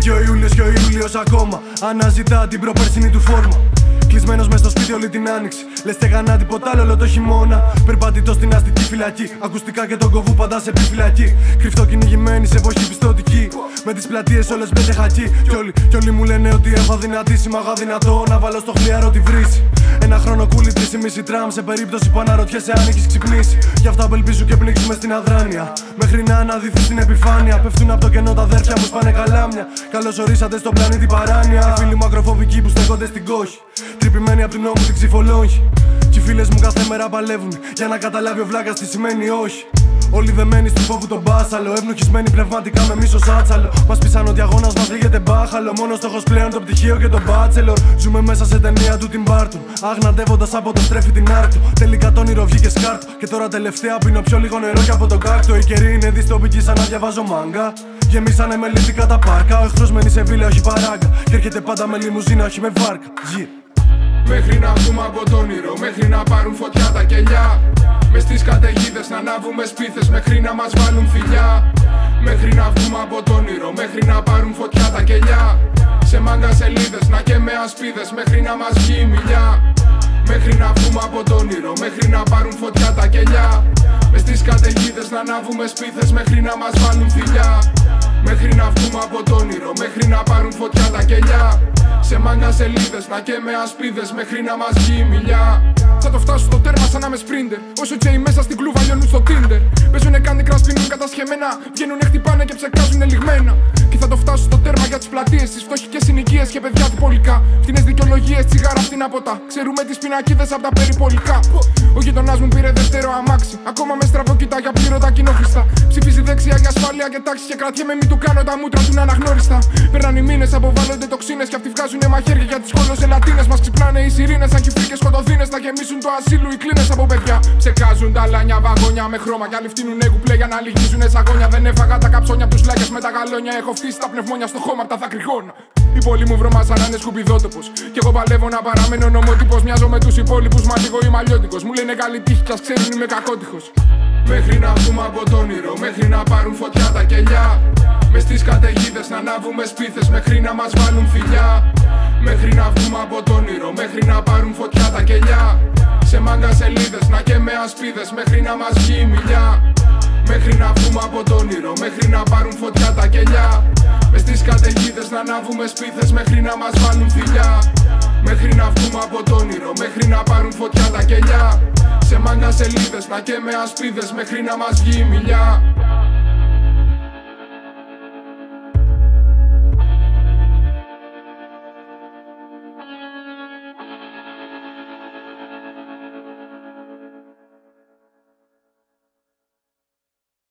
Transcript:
βγήκε ο Ιούλιος και ο Ιούλιος ακόμα αναζητά την προπέρσινη του φόρμα. Κλεισμένος μες στο σπίτι όλη την άνοιξη. Λες στεγανά τίποτα άλλο όλο το χειμώνα. Περπατητός στην αστική φυλακή. Ακουστικά και τον κοβού πάντα σε επιφυλακή. Κρυφτό κυνηγημένη σε εποχή πιστωτική. Με τις πλατείες όλες μπέτε χακί. Κι όλοι μου λένε ότι έχω αδυνατήσει. Μα εγώ αδυνατό να βάλω στο χλιάρο τη βρύση. Ένα χρόνο κούλι 3,5 τραμ. Σε περίπτωση που αναρωτιέσαι αν έχεις ξυπνήσει. Γι' αυτό απελπίζουν και πνίξουν μες στην αδράνεια. Μέχρι να αναδυθείς στην επιφάνεια. Πέφτουν από το κενό τα αδέρφια μου σπάνε καλάμια. Καλώς ορίσατε στον πλανήτη παράνοια. Φίλοι μου ακροφοβικοί που στέκονται στην κόχη. Τρυπημένοι απ' του νόμου την ξυφολόγχη. Κι οι φίλες μου κάθε μέρα παλεύουν για να καταλάβει ο βλάκας τι σημαίνει όχι. Όλοι δεμένοι στον φόβο τον μπάσαλο. Ευνοχισμένοι πνευματικά με μίσος άτσαλο. Μας πείσαν ότι αγώνας μας λέγεται μπάχαλο. Μόνο στόχος πλέον το πτυχίο και το μπάτσελορ. Ζούμε μέσα σε ταινία του Tim Burton. Αγναντεύοντας από το στρέφει την άρτο. Τελικά το όνειρο βγήκε σκάρτο. Και τώρα τελευταία πίνω πιο λίγο νερό και από τον κάκτο. Οι καιροί είναι δυστοπικοί σαν να διαβάζω μάγκα. Γεμίσανε με λύθικα τα πάρκα. Ο εχθρός μένει σε βίλα, όχι παράγκα. Και έρχεται πάντα με λιμουζίνα, όχι με βάρκα. Μέχρι να βγούμε από το όνειρο, μέχρι να πάρουν φωτιά τα κελιά. Μες στις καταιγίδες να ανάβουμε σπίθες, μέχρι να μας βάλουν φιλιά. Μέχρι να βγούμε από το όνειρο, μέχρι να πάρουν φωτιά τα κελιά. Σε μάγκα σελίδες, να καίμε ασπίδες, μέχρι να μας βγει η μιλιά. Μέχρι να βγούμε από το όνειρο, μέχρι να πάρουν φωτιά τα κελιά. Μες στις καταιγίδες να ανάβουμε σπίθες, μέχρι να μας βάλουν φιλιά. Μέχρι να βγούμε από το όνειρο, μέχρι να πάρουν φωτιά τα κελιά. Σε μάγκα σελίδες, να καίμε ασπίδες, μέχρι να μας βγει η μιλιά. Θα το φτάσω στο τέρμα σαν να με σπρίντερ. Όσο τσέι μέσα στην κλούβα λιώνουν στο Tinder. Παίζουνε Candy Crush, πίνουν κατασχεμένα. Βγαίνουνε, χτυπάνε και ψεκάζουνε λιγμένα. Και θα το φτάσω στο τέρμα για τις πλατείες, τις φτωχικές συνοικίες και παιδιά διπολικά. Φτηνές δικαιολογίες, τσιγάρα, φτηνά ποτά. Ξέρουμε τις πινακίδες απ' τα περιπολικά. Ο γειτονάς μου πήρε δεύτερο αμάξι. Ακόμα με στραβοκοιτά για πλήρωτα κοινόχρηστα. Ψηφίζει δεξιά για ασφάλεια και τάξη. Και κρατιέμαι μη του κάνω τα μούτρα του να αναγνώριστα. Περνάνε οι μήνες, αποβάλλονται τοξίνες. Και αυτοί βγάζουνε μαχαίρια για τις κολοζελατίνες. Μας ξυπνάνε οι σιρήνες σαν κυφρίκες σκοτωδίνες. Θα γεμίσουν το ασύλου οι κλίνες από παιδιά. Ψεκάζουν τα λάνια βαγόνια με χρώμα. Κι άλλοι φτύνουνε κουπλέ για να λυγίζουνε σαγόνια. Δεν έφαγα τα καψόνια απ' τους λάκες με τα γαλόνια. Έχω φτύσει τα πνευμόνια στο χώμα απ' τα δάκρυγόνα. Οι πολλοί μου βρωμά σαν να είναι σκουπιδότοπος. Κι εγώ παλεύω να παραμένω νομότυπος. Μοιάζω με τους υπόλοιπους, μα λίγο είμαι αλλιώτικος. Μου λένε καλή τύχη κι ας ξέρουν είμαι κακότυχος. Μέχρι να βγούμε από το όνειρο, μέχρι να πάρουν φωτιά τα κελιά. Μες στις καταιγίδες να ανάβουμε σπίθες, μέχρι να μας βάλουν φιλιά. Μέχρι να βγούμε από το όνειρο, μέχρι να πάρουν φωτιά τα κελιά. Σε μάγκα σελίδες, να καίμε ασπίδες, μέχρι να μας βγει η μιλιά. Μέχρι να βγούμε από το όνειρο, μέχρι να πάρουν φωτιά τα κελιά. Μες στις καταιγίδες να ανάβουμε σπίθες, μέχρι να μας βάλουν φιλιά. Μέχρι να βγούμε από το όνειρο, μέχρι να πάρουν φωτιά τα κελιά. Σε μάγκα σελίδες, να καίμε ασπίδες, μέχρι να μας βγει η μιλιά.